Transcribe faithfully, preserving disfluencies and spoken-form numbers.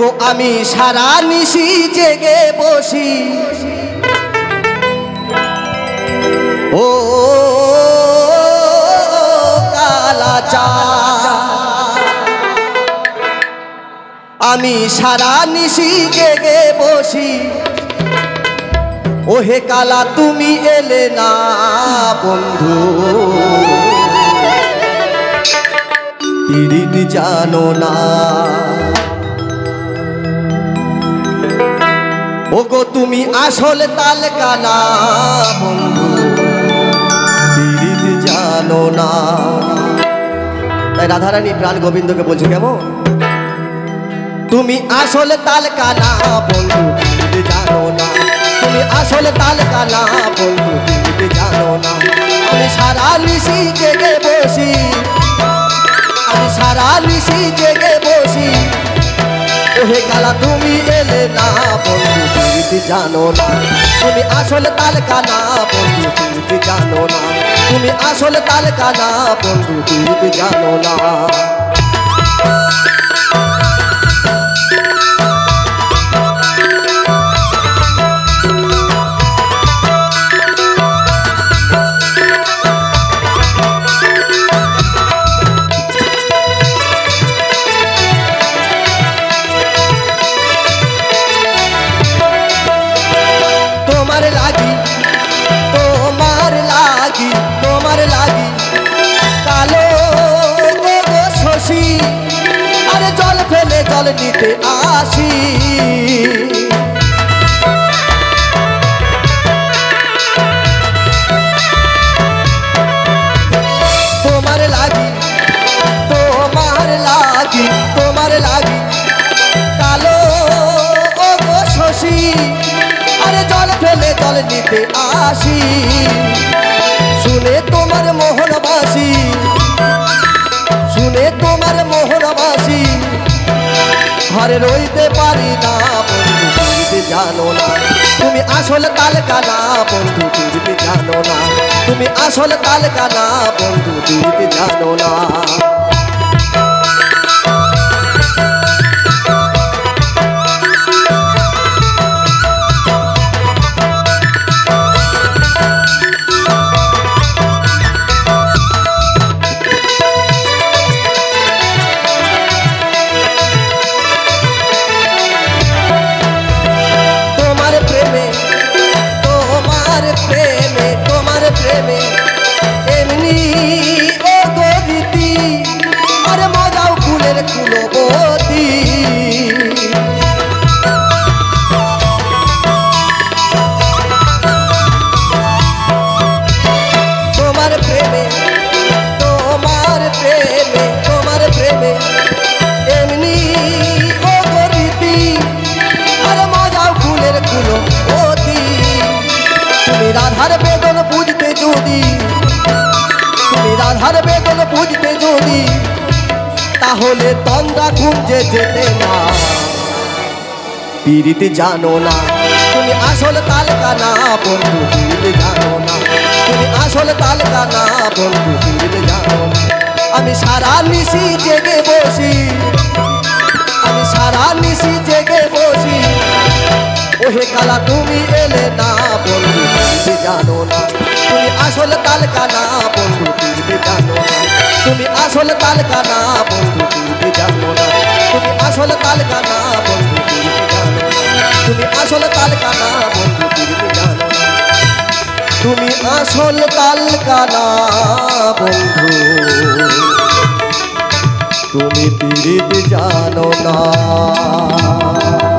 আমি সারা নিশি জেগে বসি ও কালাচাঁদ আমি সারা নিশি জেগে বসি ওহে কালা তুমি এলে না বন্ধু পীড়িত জানো না ওগো তুমি আসল তালকানা বন্ধু পীড়িত জানো না। তাই রাধারানী প্রাণ গোবিন্দকে বলছে কেমন তুমি আসল তালকানা বন্ধু পীড়িত জানো না তুমি আসল তালকানা বন্ধু পীড়িত জানো না। আমি সারা নিশি জেগে বসি আমি সারা নিশি জেগে বসি ওহে কালা তুমি এলে না বন্ধু পীড়িত জানো না তুমি আসল তালকানা বন্ধু পীড়িত জানো না তুমি আসল তালকানা বন্ধু পীড়িত জানো না। তোমার লাগি কালো শশী আরে জল ফেলে জল নিতে আসি তোমার লাগি তোমার লাগি তোমার লাগি কালো শশী আরে জল ফেলে জল নিতে আসি শুনে তোমার মোহনবাসী শুনে তোমার মোহনবাসী ঘরে রইতে পারি না বন্ধু পীড়িত জানো না তুমি আসল তালকানা বন্ধু পীড়িত জানো না তুমি আসল তালকানা বন্ধু পীড়িত জানো না। রাধার বেদন বুঝতে যদি তুমি রাধার বেদন বুঝতে যদি তাহলে তন্দ্রা খুঁজে যেতে না পীড়িত জানো না তুমি আসল তালকানা বন্ধু পীড়িত জানো না তুমি আসল তালকানা বন্ধু পীড়িত জানো না। আমি সারা নিশি জেগে বসি আমি সারা নিশি জেগে বসি ওহে কালা তুমি এলে না বন্ধু পীড়িত জানো না তুমি আসল তালকানা বন্ধু পীড়িত জানো না তুমি আসল তালকানা বন্ধু পীড়িত জানো না তুমি আসল তালকানা বন্ধু পীড়িত জানো না তুমি আসল তালকানা বন্ধু পীড়িত জানো না তুমি আসল তালকানা বন্ধু তুমি পীড়িত জানো না।